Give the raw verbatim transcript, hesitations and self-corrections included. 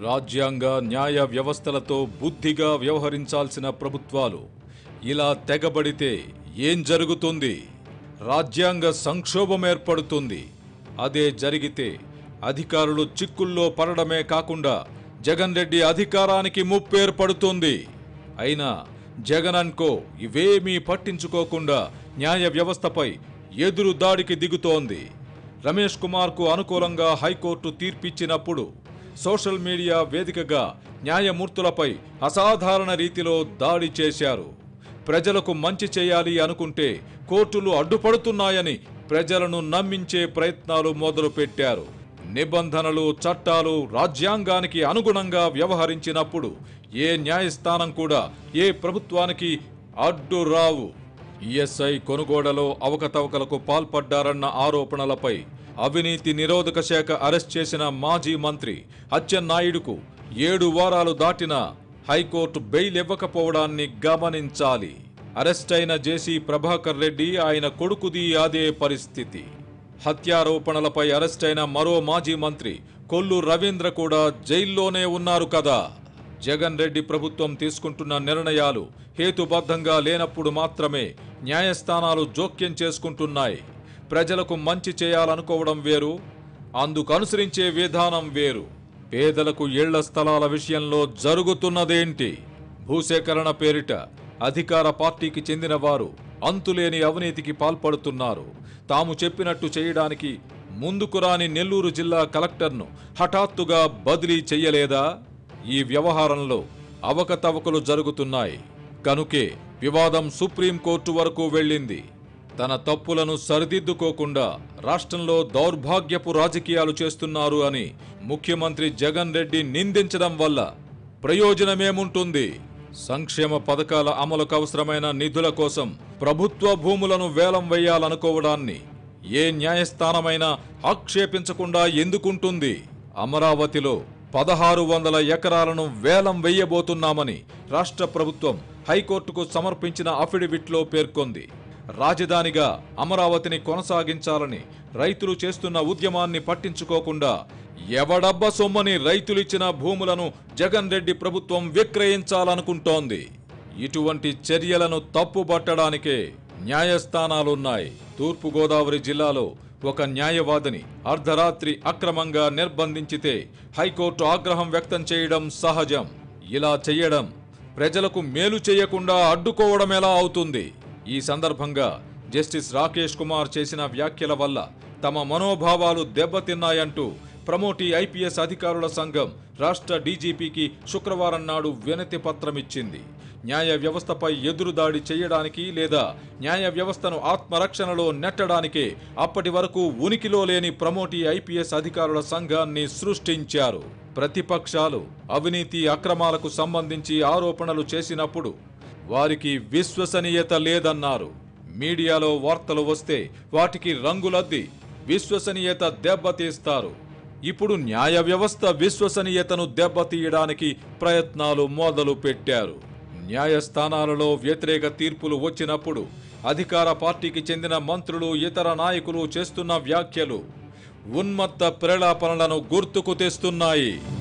రాజ్యాంగ న్యాయ వ్యవస్థలతో బుద్ధిగా వ్యవహరించాల్సిన ప్రభుత్వాలు ఇలా తెగబడితే ఏం జరుగుతుంది? రాజ్యాంగ సంక్షోభం ఏర్పడుతుంది. అదే జరిగితే అధికారులు చిక్కుల్లో పడడమే కాకుండా జగన్ రెడ్డి అధికారానికి ముప్పు ఏర్పడుతుంది. అయినా జగన్ అన్కో ఇవేమీ పట్టించుకోకుండా న్యాయ వ్యవస్థపై ఎదురు దాడికి దిగుతోంది. రమేష్ కుమార్కు అనుకూలంగా హైకోర్టు తీర్పిచ్చినప్పుడు సోషల్ మీడియా వేదికగా న్యాయమూర్తులపై అసాధారణ రీతిలో దాడి చేశారు. ప్రజలకు మంచి చేయాలి అనుకుంటే కోర్టులు అడ్డుపడుతున్నాయని ప్రజలను నమ్మించే ప్రయత్నాలు మొదలుపెట్టారు. నిబంధనలు, చట్టాలు రాజ్యాంగానికి అనుగుణంగా వ్యవహరించినప్పుడు ఏ న్యాయస్థానం కూడా ఏ ప్రభుత్వానికి అడ్డు రావు. ఈఎస్ఐ కొనుగోడలో అవకతవకలకు పాల్పడ్డారన్న ఆరోపణలపై అవినీతి నిరోధక శాఖ అరెస్ట్ చేసిన మాజీ మంత్రి అచ్చెన్నాయుడుకు ఏడు వారాలు దాటినా హైకోర్టు బెయిల్ ఇవ్వకపోవడాన్ని గమనించాలి. అరెస్ట్ అయిన జేసీ ప్రభాకర్ రెడ్డి, ఆయన కొడుకుది అదే పరిస్థితి. హత్యారోపణలపై అరెస్ట్ అయిన మరో మాజీ మంత్రి కొల్లు రవీంద్ర కూడా జైల్లోనే ఉన్నారు కదా. జగన్ రెడ్డి ప్రభుత్వం తీసుకుంటున్న నిర్ణయాలు హేతుబద్ధంగా లేనప్పుడు మాత్రమే న్యాయస్థానాలు జోక్యం చేసుకుంటున్నాయి. ప్రజలకు మంచి చేయాలనుకోవడం వేరు, అందుకు అనుసరించే విధానం వేరు. పేదలకు ఇళ్ల స్థలాల విషయంలో జరుగుతున్నదేంటి? భూసేకరణ పేరిట అధికార పార్టీకి చెందిన వారు అంతులేని అవినీతికి పాల్పడుతున్నారు. తాము చెప్పినట్టు చేయడానికి ముందుకు రాని నెల్లూరు జిల్లా కలెక్టర్ను హఠాత్తుగా బదిలీ చెయ్యలేదా? ఈ వ్యవహారంలో అవకతవకలు జరుగుతున్నాయి కనుకే వివాదం సుప్రీంకోర్టు వరకు వెళ్ళింది. తన తప్పులను సరిదిద్దుకోకుండా రాష్ట్రంలో దౌర్భాగ్యపు రాజకీయాలు చేస్తున్నారు అని ముఖ్యమంత్రి జగన్ రెడ్డి నిందించడం వల్ల ప్రయోజనమేముంటుంది? సంక్షేమ పథకాల అమలుకు అవసరమైన నిధుల కోసం ప్రభుత్వ భూములను వేలం వేయాలనుకోవడాన్ని ఏ న్యాయస్థానమైనా ఆక్షేపించకుండా ఎందుకుంటుంది? అమరావతిలో పదహారు వందల ఎకరాలను వేలం వేయబోతున్నామని రాష్ట్ర ప్రభుత్వం హైకోర్టుకు సమర్పించిన అఫిడవిట్లో పేర్కొంది. రాజధానిగా అమరావతిని కొనసాగించాలని రైతులు చేస్తున్న ఉద్యమాన్ని పట్టించుకోకుండా ఎవడబ్బ సొమ్మని రైతులిచ్చిన భూములను జగన్ రెడ్డి ప్రభుత్వం విక్రయించాలనుకుంటోంది. ఇటువంటి చర్యలను తప్పుబట్టడానికే న్యాయస్థానాలున్నాయి. తూర్పుగోదావరి జిల్లాలో ఒక న్యాయవాదిని అర్ధరాత్రి అక్రమంగా నిర్బంధించితే హైకోర్టు ఆగ్రహం వ్యక్తం చేయడం సహజం. ఇలా చెయ్యడం ప్రజలకు మేలు చేయకుండా అడ్డుకోవడం ఎలా అవుతుంది? ఈ సందర్భంగా జస్టిస్ రాకేష్ కుమార్ చేసిన వ్యాఖ్యల వల్ల తమ మనోభావాలు దెబ్బతిన్నాయంటూ ప్రమోటి ఐపీఎస్ అధికారుల సంఘం రాష్ట్ర డీజీపీకి శుక్రవారం నాడు వినతి పత్రమిచ్చింది. న్యాయ వ్యవస్థపై ఎదురుదాడి చేయడానికి లేదా న్యాయ వ్యవస్థను ఆత్మరక్షణలో నెట్టడానికే అప్పటి వరకు ఉనికిలో లేని ప్రమోటి ఐపీఎస్ అధికారుల సంఘాన్ని సృష్టించారు. ప్రతిపక్షాలు అవినీతి అక్రమాలకు సంబంధించి ఆరోపణలు చేసినప్పుడు వారికి విశ్వసనీయత లేదన్నారు. మీడియాలో వార్తలు వస్తే వాటికి రంగులద్ది విశ్వసనీయత దెబ్బతీస్తారు. ఇప్పుడు న్యాయ వ్యవస్థ విశ్వసనీయతను దెబ్బతీయడానికి ప్రయత్నాలు మొదలు పెట్టారు. న్యాయస్థానాలలో వ్యతిరేక తీర్పులు వచ్చినప్పుడు అధికార పార్టీకి చెందిన మంత్రులు, ఇతర నాయకులు చేస్తున్న వ్యాఖ్యలు ఉన్మత్త ప్రేలాపనలను గుర్తుకు తెస్తున్నాయి.